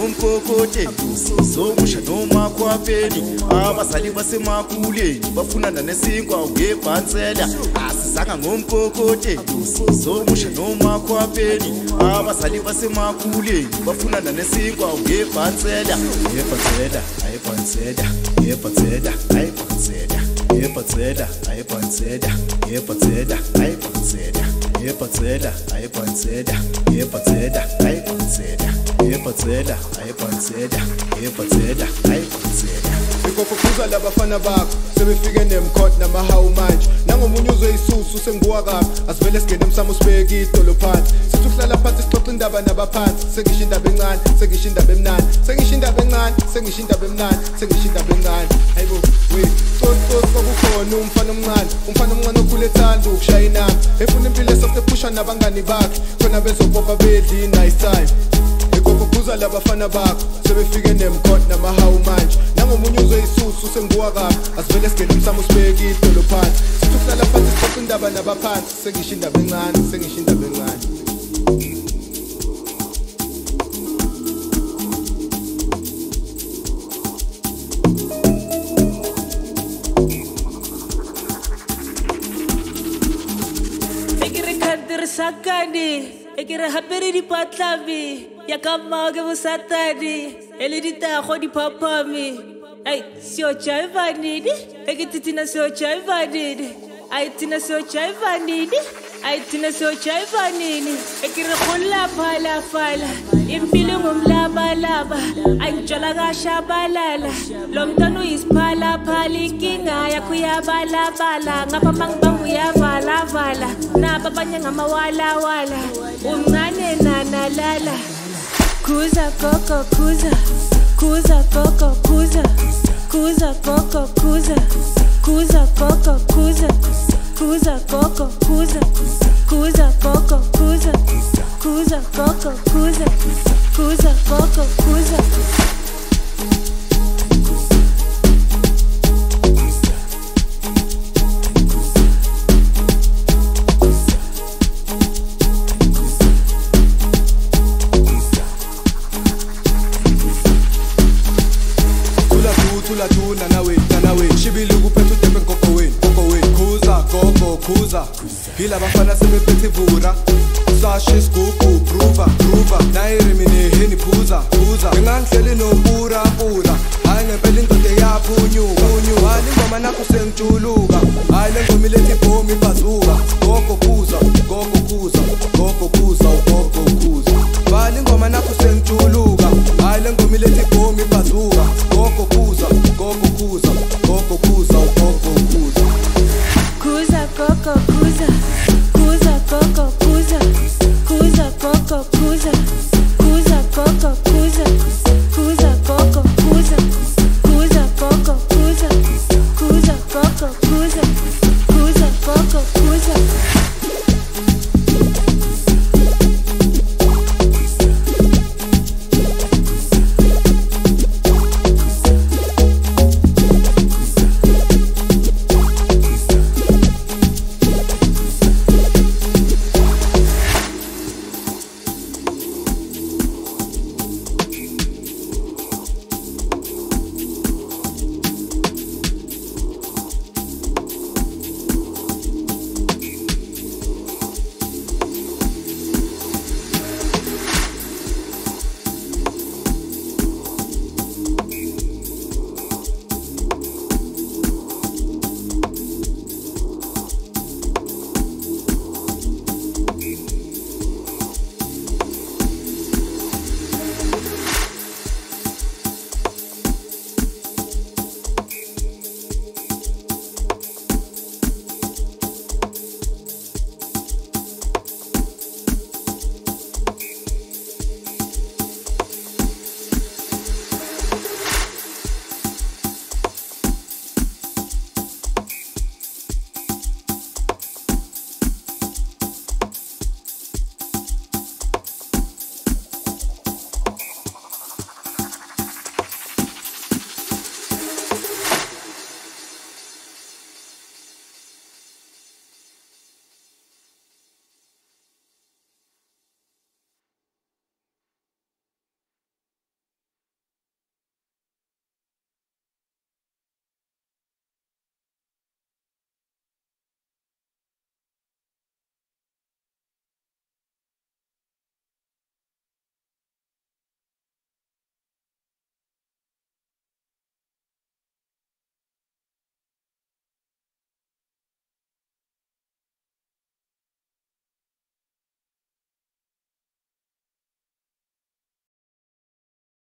ngomkokote zomusha noma khwapheni abazali basemakhuleni bafunana nesinkwa ngebhansela asizanga ngomkokote zomusha noma khwapheni abazali basemakhuleni bafunana nesinkwa ngebhansela yebhansela ayibhansela yebhansela ayibhansela yebhansela ayibhansela yebhansela ayibhansela yebhansela ayibhansela yebhansela ayibhansela yebhansela ayibhansela yebhansela ayibhansela ikophuza labafana bakho sebefike nemkhot namahawu manje nangomunye uzoyisusu senguwa kabi asivele singene emsamo sibeke idolo phansi sithi ukuhlala phansi sixoxa indaba nabaphansi sengisho indaba encane sengisho indaba emnani sengisho indaba encane sengisho indaba emnani sengisho indaba encane hayibo we kukhona umfana omncane okhule ethanda ukushaya inamba efuna impilo esoft ephusha nabangani bakhe khona bezobopha bedli nice time ikophuza labafana bakho sebefike nemkhot namahawu manje nangomunye uzoyisusu senguwa kabi asivele singene emsamo sibeke idolo phansi sithi ukuhlala phansi sixoxa indaba nabaphansi sengisho indaba encane sengisho indaba encane Sakani, ekere hapere di patlavi, ya kama ke busatani, ele di tago di papami. Ay, sio chaiva nidi, ekititina sio chaiva nidi, ay tina sio chaiva nidi, ay tina sio chaiva nidi, ekere khula phala phala, impilo ngumlaba laba, ay njola gashabalala, lomntwana uyisiphala phala inkinga yakho yabalabala, ngapha mangibangu yavala vala. Babanya ngamawala wala umncane nanalala kuza koko kuza kuza koko kuza kuza koko kuza kuza koko kuza kuza koko kuza kuza koko kuza kuza koko kuza kuza koko kuza tula nawe shibili kuphethe utepe ngokoweni kuza hila bafana sebephethe ivura sashe sigugu prova nayirimine heni phuza ngangihleli nopura hayi ngempela indoda yaphunyuka wali ngoma nakho sengijuluka hayi lengoma ilethi